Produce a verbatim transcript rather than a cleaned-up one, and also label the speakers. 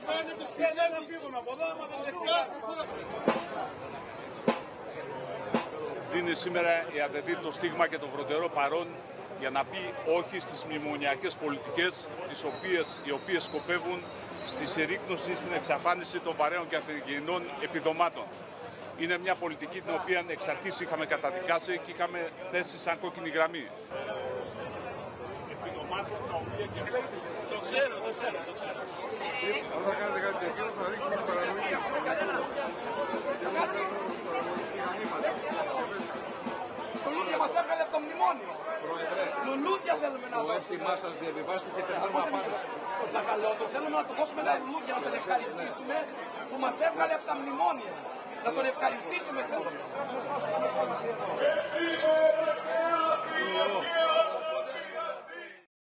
Speaker 1: Δίνει σήμερα η ΑΤΕΔΗ το στίγμα και το βροντερό παρόν για να πει όχι στις μνημονιακές πολιτικές, τις οποίες, οι οποίες σκοπεύουν στη συρρίκνωση, στην εξαφάνιση των βαρέων και ανθυγιεινών επιδομάτων. Είναι μια πολιτική την οποία εξ αρχής είχαμε καταδικάσει και είχαμε θέσει σαν κόκκινη γραμμή. Επιδομάτων τα οποία και... Το ξέρω, το ξέρω, το ξέρω.
Speaker 2: Όταν κάνετε κάτι τέτοιο θα ρίξουμε την παρανοία.
Speaker 3: Λουλούδια μας έβγαλε από το μνημόνιο. Λουλούδια θέλουμε να δώσουμε.
Speaker 2: Το αίσθημά σας διαβιβάστε και τερνάμε απάντηση.
Speaker 3: Στο Τσακαλώτο θέλουμε να του δώσουμε τα λουλούδια, να τον ευχαριστήσουμε που μας έβγαλε από τα μνημόνια. Να τον ευχαριστήσουμε θέλουμε.